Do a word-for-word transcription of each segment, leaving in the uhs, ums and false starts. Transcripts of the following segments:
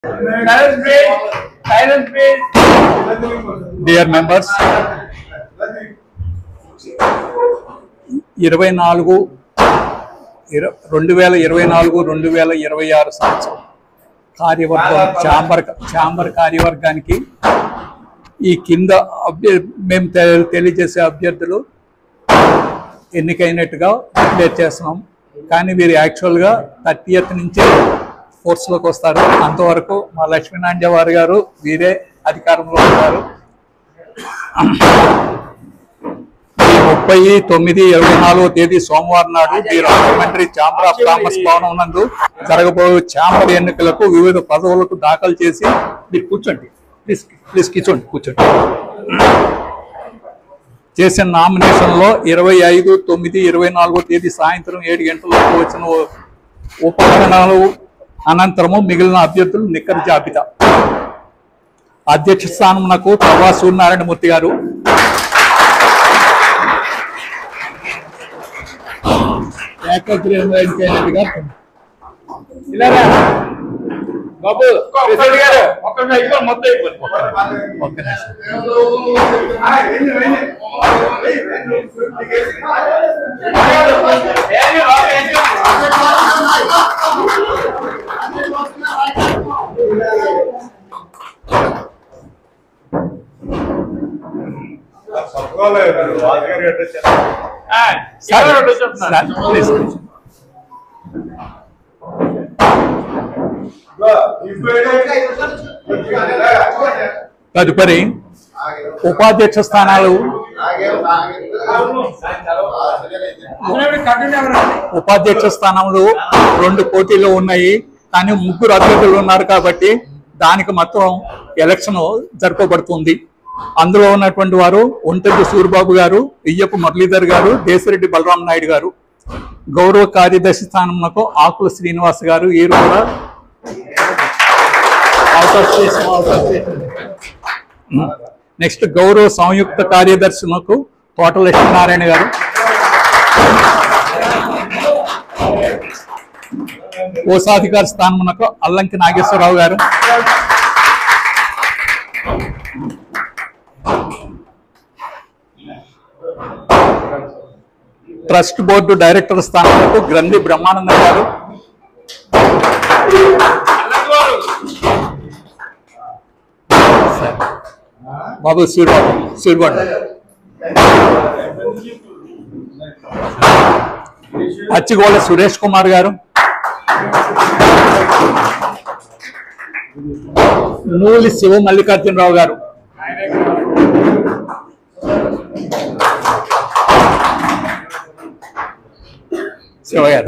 Dear members, ఇరవై నాలుగు రెండు వేల ఇరవై నాలుగు రెండు వేల ఇరవై ఆరు సంవత్సరం కార్యవర్గం ఛాంబర్ ఛాంబర్ కార్యవర్గానికి ఈ కింద మేము తెలియజేసే అభ్యర్థులు ఎన్నికైనట్టుగా డిక్లేర్ చేస్తున్నాం. కానీ వీరు యాక్చువల్గా థర్టీయత్ నుంచి ఫోర్స్లోకి వస్తారు. అంతవరకు మా లక్ష్మీనారాయణ వారి గారు వీరే అధికారంలో ఉంటారు. ముప్పై తొమ్మిది ఇరవై నాలుగో తేదీ సోమవారం నాడు మీరు రాజమండ్రి ఛాంబర్ ఆఫ్ కామర్స్ భవనం నందు జరగబోయే ఛాంబర్ ఎన్నికలకు వివిధ పదవులకు దాఖలు చేసి మీరు కూర్చోండి ప్లీజ్ ప్లీజ్ కూర్చోండి కూర్చోండి చేసిన నామినేషన్లో ఇరవై ఐదు తొమ్మిది ఇరవై నాలుగో తేదీ సాయంత్రం ఏడు గంటలకు వచ్చిన ఉపకరణాలు అనంతరము మిగిలిన అభ్యర్థులు నిక్కర జాబితా. అధ్యక్ష స్థానమునకు తవ్వా సూర్యనారాయణమూర్తి గారు, బాబు తదుపరి ఉపాధ్యక్ష స్థానాలు ఉపాధ్యక్ష స్థానంలో రెండు పోటీలు ఉన్నాయి. కానీ ముగ్గురు అభ్యర్థులు ఉన్నారు కాబట్టి దానికి మొత్తం ఎలక్షన్ జరపబడుతుంది. అందులో ఉన్నటువంటి వారు ఒంటెద్దు సూరిబాబు గారు, ఇయ్యపు మురళీధర్ గారు, దేశరెడ్డి బలరాం నాయుడు గారు. గౌరవ కార్యదర్శి స్థానంలో ఆకుల శ్రీనివాస్ గారు, వీరు కూడా నెక్స్ట్ గౌరవ సంయుక్త కార్యదర్శులకు తోట లక్ష్మీనారాయణ గారు, కోశాధికారి స్థానమునకు అల్లంకి నాగేశ్వరరావు గారు, ట్రస్ట్ బోర్డు డైరెక్టర్ స్థానమునకు గ్రంథి బ్రహ్మానంద గారు, బాబు సూర్యబాబు సూర్యబాబు అచ్చిగోళ్ళ సురేష్ కుమార్ గారు, మూలి శివ మల్లికార్జునరావు గారు, శివ గారు.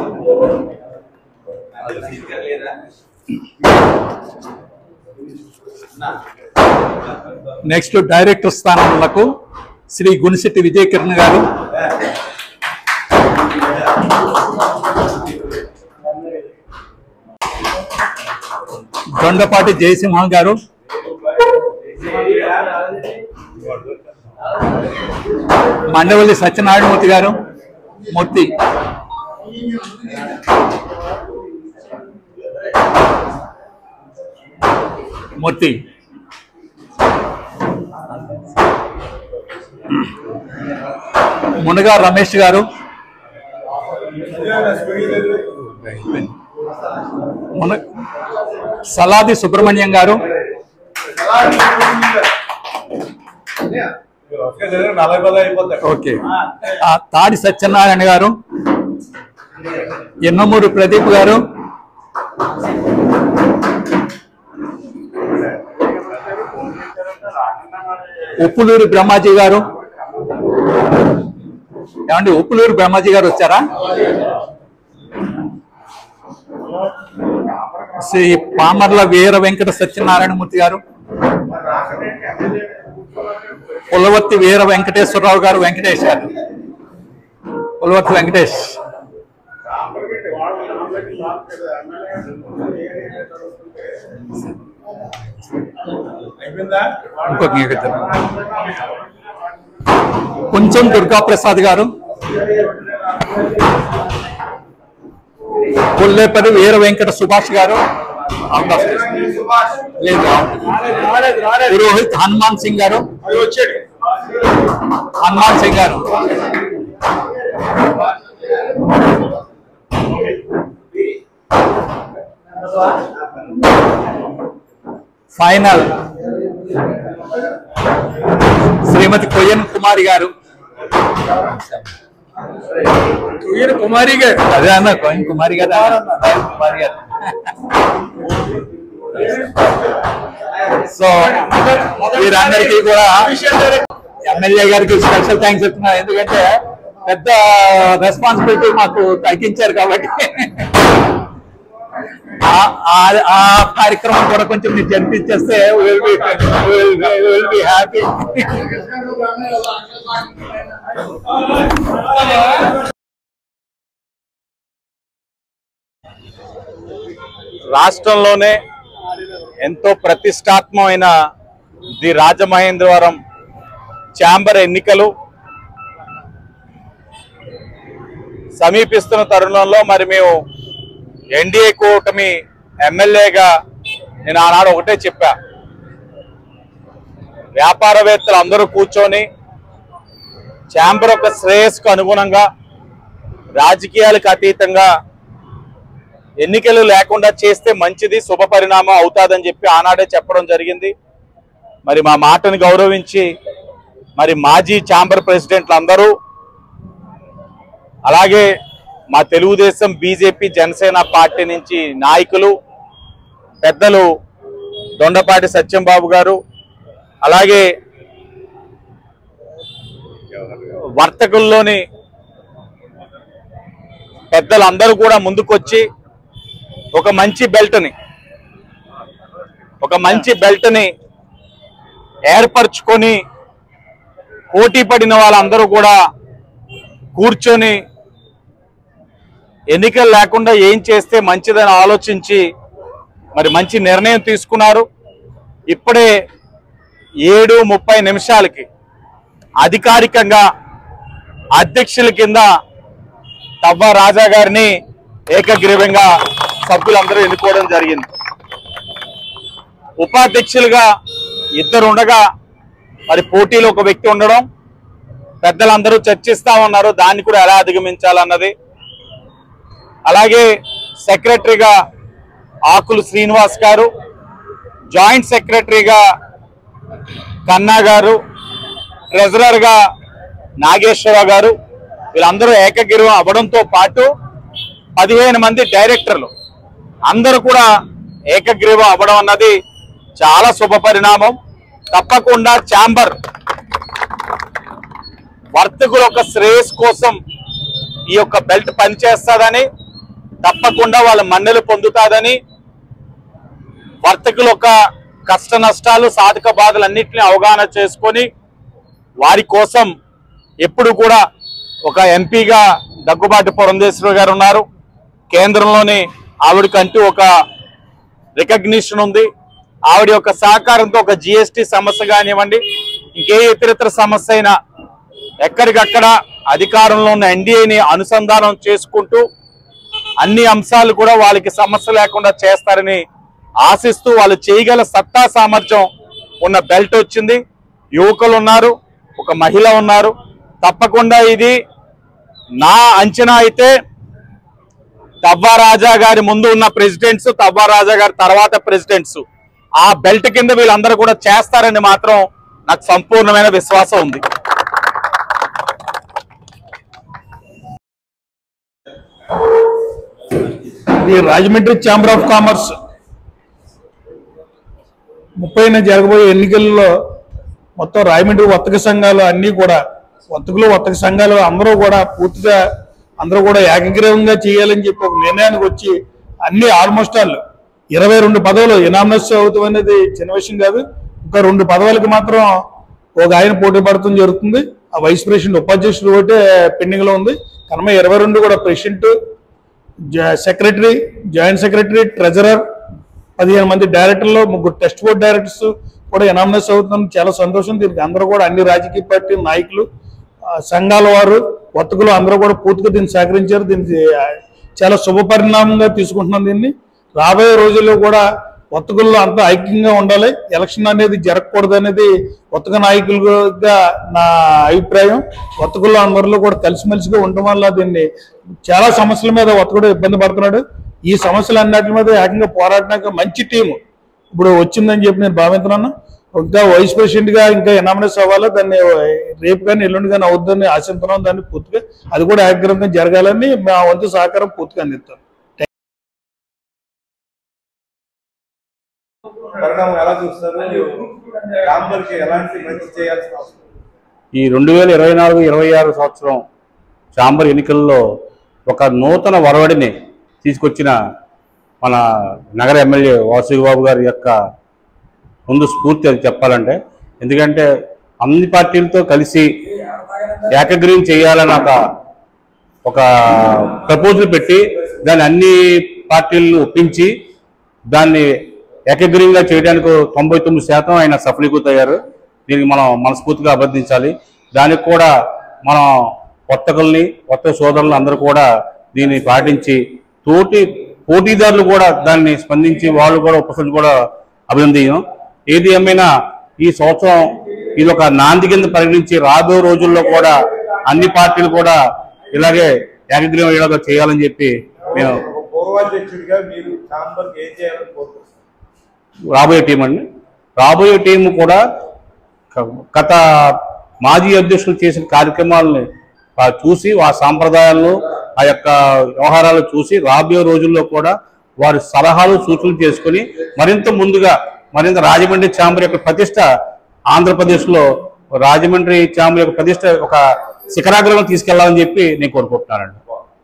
నెక్స్ట్ డైరెక్టర్ స్థానములకు శ్రీ గునిశెట్టి విజయ కిరణ్ గారు, దొండపాటి జయసింహ గారు, మండవల్లి సత్యనారాయణమూర్తి గారు, మూర్తి, మూర్తి మునగా రమేష్ గారు, మున సలాది సుబ్రహ్మణ్యం గారు, ఓకే తాడి సత్యనారాయణ గారు, ఎన్నమూరు ప్రదీప్ గారు, ఉప్పులూరు బ్రహ్మాజీ గారు. ఏమండి ఉప్పులూరు బ్రహ్మాజీ గారు వచ్చారా? శ్రీ పామర్ల వీర వెంకట సత్యనారాయణమూర్తి గారు, పులవర్తి వీర వెంకటేశ్వరరావు గారు, వెంకటేష్ గారు, పులవర్తి వెంకటేష్, ఇంకొక కొంచెం దుర్గా ప్రసాద్ గారు, కొల్లేపల్లి వీర వెంకట సుభాష్ గారు, పురోహిత్ హనుమాన్ సింగ్ గారు హనుమాన్ సింగ్ గారు ఫైనల్ శ్రీమతి కొయ్యన్ కుమారి గారు కొయ్యన్ కుమారి గారు అదే అన్న కొయ్యన్ కుమారి గారు కుమారి గారు సో వీరందరికీ కూడా ఎమ్మెల్యే గారికి స్పెషల్ థ్యాంక్స్ చెప్తున్నా, ఎందుకంటే పెద్ద రెస్పాన్సిబిలిటీ మాకు తగ్గించారు కాబట్టి ఆ కార్యక్రమం కూడా కొంచెం మీరు జరిపించేస్తే will be will be happy. రాష్ట్రంలోనే ఎంతో ప్రతిష్టాత్మకమైన ది రాజమహేంద్రవరం ఛాంబర్ ఎన్నికలు సమీపిస్తున్న తరుణంలో మరి మేము ఎన్డీఏ కూటమి ఎమ్మెల్యేగా నేను ఆనాడు ఒకటే చెప్పా, వ్యాపారవేత్తలు అందరూ కూర్చొని ఛాంబర్ యొక్క శ్రేయస్సుకు అనుగుణంగా రాజకీయాలకు అతీతంగా ఎన్నికలు లేకుండా చేస్తే మంచిది, శుభ పరిణామం అవుతాదని చెప్పి ఆనాడే చెప్పడం జరిగింది. మరి మా మాటను గౌరవించి మరి మాజీ ఛాంబర్ ప్రెసిడెంట్లు అందరూ, అలాగే మా తెలుగుదేశం, బీజేపీ, జనసేన పార్టీ నుంచి నాయకులు పెద్దలు దొండపాటి సత్యంబాబు గారు, అలాగే వర్తకుల్లోని పెద్దలందరూ కూడా ముందుకొచ్చి ఒక మంచి బెల్ట్ని ఒక మంచి బెల్ట్ని ఏర్పరచుకొని పోటీ పడిన వాళ్ళందరూ కూడా కూర్చొని ఎన్నికలు లేకుండా ఏం చేస్తే మంచిదని ఆలోచించి మరి మంచి నిర్ణయం తీసుకున్నారు. ఇప్పుడే ఏడు ముప్పై నిమిషాలకి అధికారికంగా అధ్యక్షుల కింద తవ్వ రాజా గారిని ఏకగ్రీవంగా సభ్యులందరూ ఎన్నుకోవడం జరిగింది. ఉపాధ్యక్షులుగా ఇద్దరు ఉండగా మరి పోటీలో ఒక వ్యక్తి ఉండడం, పెద్దలందరూ చర్చిస్తా ఉన్నారు దాన్ని కూడా ఎలా అధిగమించాలన్నది. అలాగే సెక్రటరీగా ఆకులు శ్రీనివాస్ గారు, జాయింట్ సెక్రటరీగా కన్నా గారు, ట్రెజరర్గా నాగేశ్వరరావు గారు, వీళ్ళందరూ ఏకగ్రీవం అవ్వడంతో పాటు పదిహేను మంది డైరెక్టర్లు అందరూ కూడా ఏకగ్రీవం అవ్వడం అన్నది చాలా శుభ పరిణామం. తప్పకుండా ఛాంబర్ వర్తకుల యొక్క శ్రేయస్ కోసం ఈ యొక్క బెల్ట్ పనిచేస్తుందని, తప్పకుండా వాళ్ళ మన్నెలు పొందుతాదని, వర్తకుల యొక్క కష్ట నష్టాలు, సాధక బాధలు అన్నింటినీ అవగాహన చేసుకొని వారి కోసం ఎప్పుడు కూడా ఒక ఎంపీగా దగ్గుబాటి పురంధేశ్వరి గారు ఉన్నారు. కేంద్రంలోని ఆవిడకంటూ ఒక రికగ్నిషన్ ఉంది. ఆవిడ యొక్క సహకారంతో ఒక జిఎస్టీ సమస్య కానివ్వండి, ఇంకే ఇతరితర సమస్య అయినా ఎక్కడికక్కడ అధికారంలో ఉన్న ఎన్డీఏని అనుసంధానం చేసుకుంటూ అన్ని అంశాలు కూడా వాళ్ళకి సమస్య లేకుండా చేస్తారని ఆశిస్తూ వాళ్ళు చేయగల సత్తా సామర్థ్యం ఉన్న బెల్ట్ వచ్చింది. యువకులు ఉన్నారు, ఒక మహిళ ఉన్నారు. తప్పకుండా ఇది నా అంచనా అయితే తవ్వ రాజా గారి ముందు ఉన్న ప్రెసిడెంట్స్, తవ్వ రాజా గారి తర్వాత ప్రెసిడెంట్స్ ఆ బెల్ట్ కింద వీళ్ళందరూ కూడా చేస్తారని మాత్రం నాకు సంపూర్ణమైన విశ్వాసం ఉంది. ఇది రాజమండ్రి ఛాంబర్ ఆఫ్ కామర్స్ ముప్పైన జరగబోయే ఎన్నికల్లో మొత్తం రాజమండ్రి వర్తక సంఘాలు అన్నీ కూడా వర్తకులు వర్తక సంఘాలు అందరూ కూడా పూర్తిగా అందరూ కూడా ఏకగ్రీవంగా చేయాలని చెప్పి ఒక నిర్ణయానికి వచ్చి అన్ని ఆల్మోస్ట్ ఆల్ ఇరవై రెండు పదవులు ఇనామినస్ అవుతాం అనేది చిన్న విషయం కాదు. ఇంకా రెండు పదవులకి మాత్రం ఒక ఆయన పోటీ పడటం జరుగుతుంది. ఆ వైస్ ప్రెసిడెంట్ ఉపాధ్యక్షుడు ఒకటే పెండింగ్ లో ఉంది. కనుక ఇరవై రెండు కూడా president, secretary, joint secretary, treasurer, పదిహేను మంది డైరెక్టర్లు, ముగ్గురు టెస్ట్ బోర్డ్ డైరెక్టర్స్ కూడా ఎనామినస్ అవుతుంది. చాలా సంతోషం. దీనికి అందరూ కూడా అన్ని రాజకీయ పార్టీ నాయకులు, సంఘాల వారు, వర్తకులు అందరూ కూడా పూర్తిగా దీన్ని సహకరించారు. దీనికి చాలా శుభ పరిణామంగా తీసుకుంటున్నాం. దీన్ని రాబోయే రోజుల్లో కూడా వర్తకుల్లో అంతా ఐక్యంగా ఉండాలి. ఎలక్షన్ అనేది జరగకూడదు అనేది వర్తక నాయకులుగా నా అభిప్రాయం. వర్తకుల్లో అందరిలో కూడా కలిసిమెలిసిగా ఉండడం వల్ల దీన్ని చాలా సమస్యల మీద వర్తకుడు ఇబ్బంది పడుతున్నాడు. ఈ సమస్యలు అన్నిటి మీద ఏకంగా పోరాడడానికి మంచి టీము ఇప్పుడు వచ్చిందని చెప్పి నేను భావిస్తున్నాను. ఇంకా వైస్ ప్రెసిడెంట్ గా ఇంకా ఎనామినేస్ అవ్వాలి. దాన్ని రేపు కానీ ఎల్లుండి కానీ అవుద్దని ఆశిస్తున్నాం. దాన్ని పూర్తిగా అది కూడా ఏకగ్రంగా జరగాలని మా వంతు సహకారం పూర్తిగా అందిస్తాను. ఈ రెండు వేల ఇరవై నాలుగు ఇరవై ఆరు సంవత్సరం చాంబర్ ఎన్నికల్లో ఒక నూతన వరవడిని తీసుకొచ్చిన మన నగర ఎమ్మెల్యే వాసుబాబు గారి యొక్క ముందు స్ఫూర్తి అది చెప్పాలంటే. ఎందుకంటే అన్ని పార్టీలతో కలిసి ఏకగ్రీవం చేయాలని ఒక ఒక ప్రపోజల్ పెట్టి దాన్ని అన్ని పార్టీలను ఒప్పించి దాన్ని ఏకగ్రీవంగా చేయడానికి తొంభై తొమ్మిది శాతం ఆయన సఫలీకృతయ్యారు. దీనికి మనం మనస్ఫూర్తిగా అభినందించాలి. దానికి కూడా మనం వర్తకుల్ని వర్తక సోదరులు అందరూ కూడా దీన్ని పాటించి తోటి పోటీదారులు కూడా దాన్ని స్పందించి వాళ్ళు కూడా ఉపసభ్యులు కూడా అభినందనీయం. ఏది ఏమైనా ఈ సంవత్సరం ఇది ఒక నాంది కింద పరిగణించి రాబోయే రోజుల్లో కూడా అన్ని పార్టీలు కూడా ఇలాగే ఏకగ్రీవం అయ్యేలాగా చేయాలని చెప్పి మేము రాబోయే టీం అండి రాబోయే టీం కూడా గత మాజీ అధ్యక్షులు చేసిన కార్యక్రమాలని చూసి ఆ సాంప్రదాయాలను ఆ యొక్క వ్యవహారాలు చూసి రాబోయే రోజుల్లో కూడా వారి సలహాలు సూచనలు చేసుకుని మరింత ముందుగా మరింత రాజమండ్రి ఛాంబర్ యొక్క ప్రతిష్ట ఆంధ్రప్రదేశ్లో రాజమండ్రి ఛాంబర్ యొక్క ప్రతిష్ట ఒక శిఖరాగ్రహం తీసుకెళ్లాలని చెప్పి నేను కోరుకుంటున్నానండి.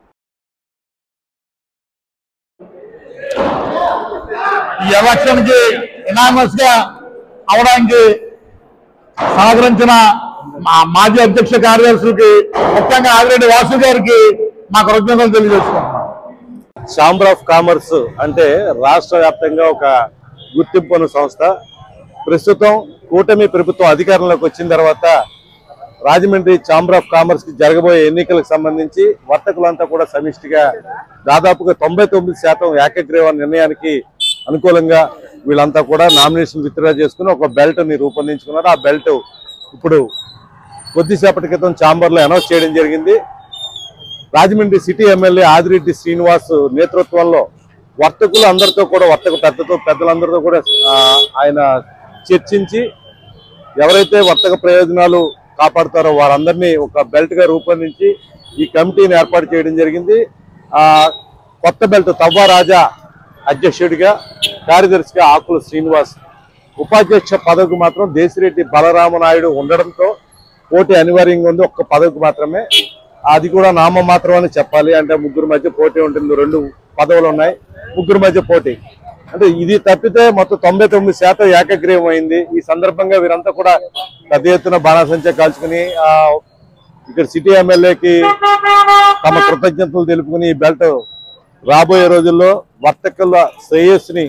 ఈ ఎలక్షన్ కి ఎనామస్ గా అవడానికి సహకరించిన మా మాజీ అధ్యక్ష కార్యదర్శులకి ముఖ్యంగా ఆదిరెడ్డి వాసు గారికి మా కృతజ్ఞతలు తెలియజేసుకుంటున్నాం. ఛాంబర్ ఆఫ్ కామర్స్ అంటే రాష్ట్ర వ్యాప్తంగా ఒక గుర్తింపున్న సంస్థ. ప్రస్తుతం కూటమి ప్రభుత్వం అధికారంలోకి వచ్చిన తర్వాత రాజమండ్రి ఛాంబర్ ఆఫ్ కామర్స్ కి జరగబోయే ఎన్నికలకు సంబంధించి వర్తకులంతా కూడా సమిష్టిగా దాదాపుగా తొంభై తొమ్మిది శాతం ఏకగ్రీవ నిర్ణయానికి అనుకూలంగా వీళ్ళంతా కూడా నామినేషన్ విత్డ్రా చేసుకుని ఒక బెల్ట్ ని రూపొందించుకున్నారు. ఆ బెల్ట్ ఇప్పుడు కొద్దిసేపటి క్రితం ఛాంబర్ లో అనౌన్స్ చేయడం జరిగింది. రాజమండ్రి సిటీ ఎమ్మెల్యే ఆదిరెడ్డి శ్రీనివాస్ నేతృత్వంలో వర్తకులు అందరితో కూడా వర్తక పెద్దతో పెద్దలందరితో కూడా ఆయన చర్చించి ఎవరైతే వర్తక ప్రయోజనాలు కాపాడుతారో వారందరినీ ఒక బెల్ట్ గా రూపొందించి ఈ కమిటీని ఏర్పాటు చేయడం జరిగింది. ఆ కొత్త బెల్ట్ తవ్వ రాజా అధ్యక్షుడిగా, కార్యదర్శిగా ఆకుల శ్రీనివాస్, ఉపాధ్యక్ష పదవికి మాత్రం దేశిరెడ్డి బలరామనాయుడు ఉండడంతో పోటీ అనివార్యంగా ఉంది. ఒక్క పదవికి మాత్రమే, అది కూడా నామ మాత్రం అని చెప్పాలి. అంటే ముగ్గురు మధ్య పోటీ ఉంటుంది. రెండు పదవులు ఉన్నాయి, ముగ్గురు మధ్య పోటీ. అంటే ఇది తప్పితే మొత్తం తొంభై తొమ్మిది శాతం ఏకగ్రీవం అయింది. ఈ సందర్భంగా వీరంతా కూడా పెద్ద ఎత్తున బాణాసంచా కాల్చుకుని ఆ ఇక్కడ సిటీ ఎమ్మెల్యేకి తమ కృతజ్ఞతలు తెలుపుకుని ఈ బెల్ట్ రాబోయే రోజుల్లో వర్తకుల శ్రేయస్సుని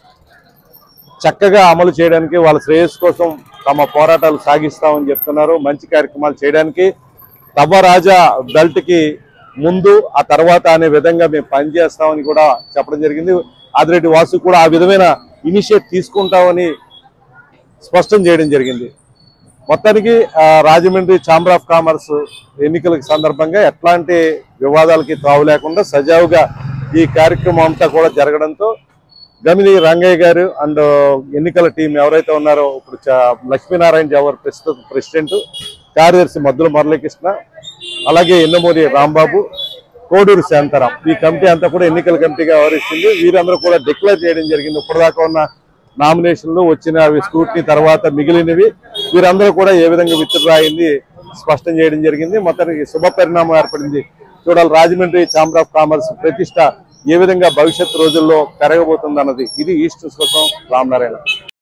చక్కగా అమలు చేయడానికి, వాళ్ళ శ్రేయస్సు కోసం తమ పోరాటాలు సాగిస్తామని చెప్తున్నారు. మంచి కార్యక్రమాలు చేయడానికి తవ్వ రాజా బెల్ట్ కి ముందు ఆ తర్వాత అనే విధంగా మేము పనిచేస్తామని కూడా చెప్పడం జరిగింది. ఆదిరెడ్డి వాసు కూడా ఆ విధమైన ఇనిషియేట్ తీసుకుంటామని స్పష్టం చేయడం జరిగింది. మొత్తానికి రాజమండ్రి ఛాంబర్ ఆఫ్ కామర్స్ ఎన్నికల సందర్భంగా ఎట్లాంటి వివాదాలకి తావు లేకుండా సజావుగా ఈ కార్యక్రమం అంతా కూడా జరగడంతో గమిని రంగయ్య గారు అండ్ ఎన్నికల టీం ఎవరైతే ఉన్నారో ఇప్పుడు లక్ష్మీనారాయణ జవహర్ ప్రస్తుత ప్రెసిడెంట్, కార్యదర్శి మద్దుల మురళీకృష్ణ, అలాగే ఎన్నమూరి రాంబాబు, కోడూరు శాంతారాం, ఈ కమిటీ అంతా కూడా ఎన్నికల కమిటీగా వ్యవహరిస్తుంది. వీరందరూ కూడా డిక్లేర్ చేయడం జరిగింది. ఇప్పటిదాకా ఉన్న నామినేషన్లు వచ్చిన స్క్రూటినీ తర్వాత మిగిలినవి వీరందరూ కూడా ఏ విధంగా విత్డ్రా అయింది స్పష్టం చేయడం జరిగింది. మొత్తానికి శుభ పరిణామం ఏర్పడింది. చూడాలి రాజమండ్రి ఛాంబర్ ఆఫ్ కామర్స్ ప్రతిష్ట ఏ విధంగా భవిష్యత్ రోజుల్లో పెరగబోతుంది అన్నది. ఇది ఈస్ట్ కోసం రామనారాయణ.